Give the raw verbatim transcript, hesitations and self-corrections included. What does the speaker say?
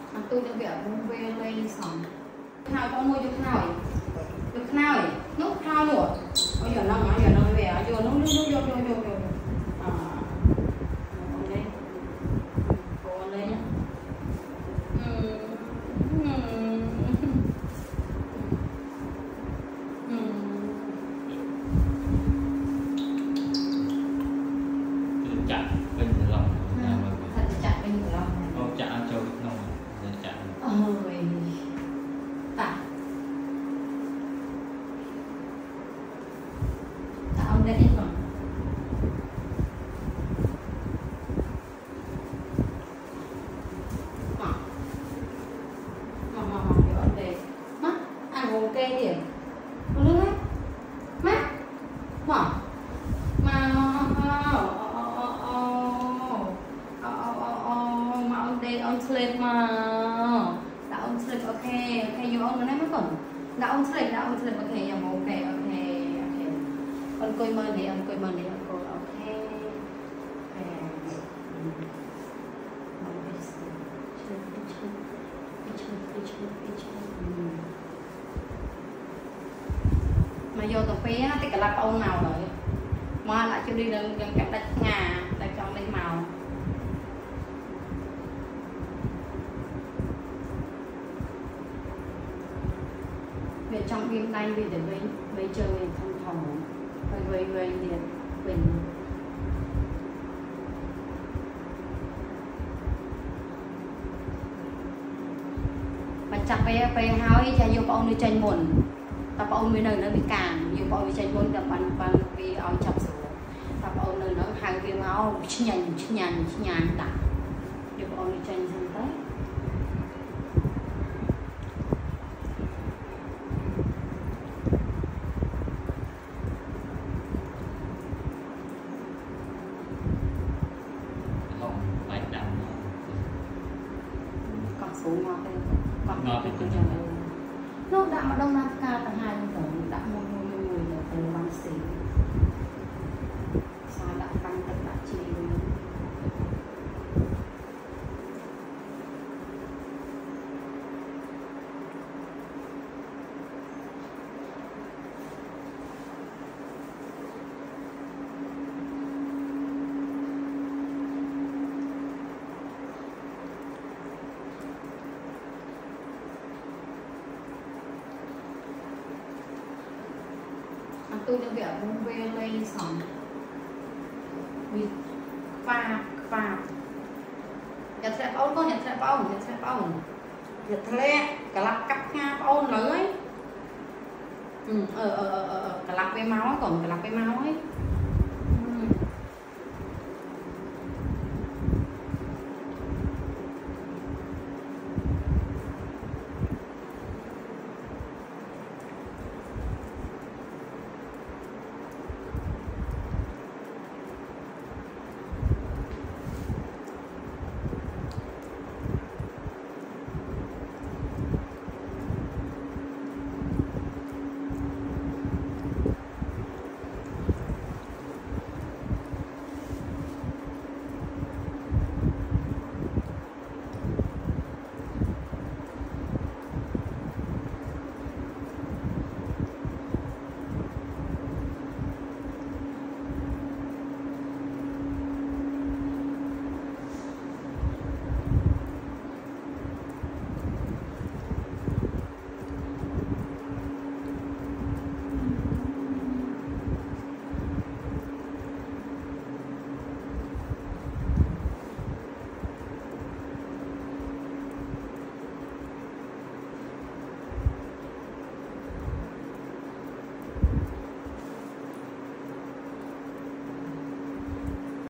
anh tôi đã việc muốn về lên xong nào con mua được nào được nào nút nào nữa bây giờ nó nói giờ nó về giờ nó nó vô vô vô vô à con đây con đây nhá chặt bên lòng thật chặt bên lòng con chặt cho lòng để chặt ôi tạ tạ ông đây rồi mà mà mà mà giờ ông đây mắt ăn ok điểm con nước hết mắt mà mà ông slip mà đã ông slip ok ok vô ông nói mới còn đã ông slip đã ông slip ok nhầm ok ok ok con coi mơn đi ông coi mơn đi ông coi ok mà vô tập phí á thì cả là ông nào rồi mà lại chưa đi đến gần cạnh đất nhà để chọn lấy màu về trong phim tay vì để về về chơi thông thầu về về về điện bình mà chặt về về háo cho vô ông đi tranh buồn tập ông mới nơi nó bị cản vô ông đi tranh buồn tập bàn bàn vì ông chặt sửa tập ông nơi nó hàng phim áo chi nhàn chi nhàn chi nhàn đã vô ông đi tranh xong tới số ngọt đây còn ngọt thì cũng chẳng nó đã mà đông nam ca tầng hai tầng đã mua mua mua người là tầng văn xí sao đã tăng tất cả chi tôi đã việc muốn về lên xong vì pha pha nhật sẽ ôn con nhật sẽ ôn nhật sẽ ôn nhật lẹ cả lạc cắt nga ôn nữa ấy ừ ờ ờ ờ cả lạc với máu còn cả lạc với máu ấy